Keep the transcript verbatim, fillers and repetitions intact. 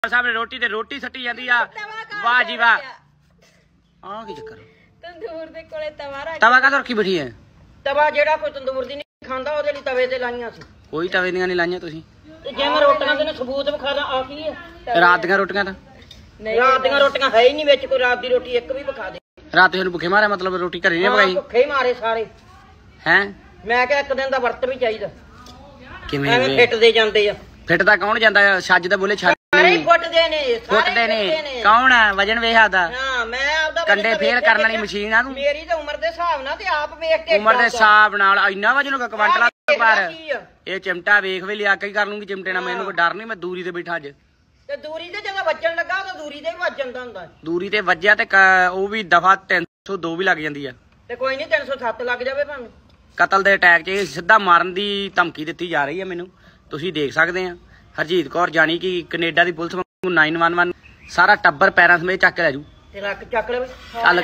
सामने रोटी ते रोटी सट्टी जाती आ। वाह जी वाह। आ की चक्कर तंदूर दे कोले तवा रख तवा का रखी बैठी है। तवा जेड़ा कोई तंदूर दी नहीं खांदा ओदे लई तवे ते लाईयां सी। कोई तवे ਦੀਆਂ ਨਹੀਂ ਲਾਈਆਂ ਤੁਸੀਂ ਤੇ ਜੇ ਮੈਂ ਰੋਟੀਆਂ ਦੇ ਸਬੂਤ ਵਿਖਾ ਦਾਂ ਆ ਕੀ ਹੈ ਰਾਤ ਦੀਆਂ ਰੋਟੀਆਂ ਤਾਂ ਰਾਤ ਦੀਆਂ ਰੋਟੀਆਂ ਹੈ ਹੀ ਨਹੀਂ ਵਿੱਚ ਕੋਈ ਰਾਤ ਦੀ ਰੋਟੀ ਇੱਕ ਵੀ ਵਿਖਾ ਦੇ। ਰਾਤ ਤੁਹਾਨੂੰ ਭੁੱਖੇ ਮਾਰਿਆ ਮਤਲਬ ਰੋਟੀ ਘਰੇ ਨਹੀਂ ਪਕਾਈ ਭੁੱਖੇ ਮਾਰੇ ਸਾਰੇ ਹੈ। ਮੈਂ ਕਿਹਾ ਇੱਕ ਦਿਨ ਦਾ ਵਰਤ ਵੀ ਚਾਹੀਦਾ ਕਿਵੇਂ ਐਵੇਂ ਫਿੱਟਦੇ ਜਾਂਦੇ ਆ। ਫਿੱਟਦਾ ਕੌਣ ਜਾਂਦਾ ਛੱਜ ਤਾਂ ਬੋਲੇ ਛੱਜ ਸਾਰੇ ਹੀ ਫੁੱਟਦੇ ਨੇ ਫੁੱਟਦੇ ਨੇ ਕੌਣ ਆ ਵਜਨ ਵੇਖਦਾ ਹਾਂ ਮੈਂ ਆਪਦਾ ਕੰਡੇ ਫੇਲ ਕਰਨ ਵਾਲੀ ਮਸ਼ੀਨ ਆ ਤੂੰ। ਮੇਰੀ ਤਾਂ ਉਮਰ ਦੇ ਹਿਸਾਬ ਨਾਲ ਤੇ ਆਪ ਵੇਖ ਕੇ ਉਮਰ ਦੇ ਹਿਸਾਬ ਨਾਲ ਇੰਨਾ ਵਜਨ ਹੋਗਾ ਕੁਆਂਟਲਾਂ ਪਰ ਕੀ ਆ? ਇਹ ਚਿਮਟਾ ਵੇਖ ਵੀ ਲਿਆ ਕੇ ਕਰ ਲੂੰਗੀ ਚਿਮਟੇ ਨਾਲ ਮੈਨੂੰ ਕੋਈ ਡਰ ਨਹੀਂ ਮੈਂ ਦੂਰੀ ਤੇ ਬੈਠਾ ਅੱਜ। ਤੇ ਦੂਰੀ ਤੇ ਜਦੋਂ ਵੱਜਣ ਲੱਗਾ ਤਾਂ ਦੂਰੀ ਤੇ ਵੀ ਵੱਜ ਜਾਂਦਾ ਹੁੰਦਾ ਦੂਰੀ ਤੇ ਵੱਜਿਆ ਤੇ ਕ- ਉਹ ਵੀ ਦਫਾ ਤਿੰਨ ਸੌ ਦੋ ਵੀ ਲੱਗ ਜਾਂਦੀ ਆ। ਤੇ ਕੋਈ ਨਹੀਂ ਤਿੰਨ ਸੌ ਸੱਤ ਲੱਗ ਜਾਵੇ ਭਾਵੇਂ। ਕਤਲ ਦੇ ਅਟੈਕ 'ਚ ਸਿੱਧਾ ਮਾਰਨ ਦੀ ਧਮਕੀ ਦਿੱਤੀ ਜਾ ਰਹੀ ਹੈ ਮੈਨੂੰ ਤੁਸੀਂ ਦੇਖ ਸਕਦੇ ਆ। ਹਰਜੀਤ ਕੌਰ ਜਾਣੀ ਕਿ ਕੈਨੇਡਾ ਦੀ ਪੁਲਿਸ ਨੌ ਇੱਕ ਇੱਕ ਸਾਰਾ ਟੱਬਰ ਪੈਰਾਂ ਸਮੇਤ ਚੱਕ ਲੈ ਜੂ ਤੇ ਰੱਖ ਚੱਕ ਲੈ ਚੱਲ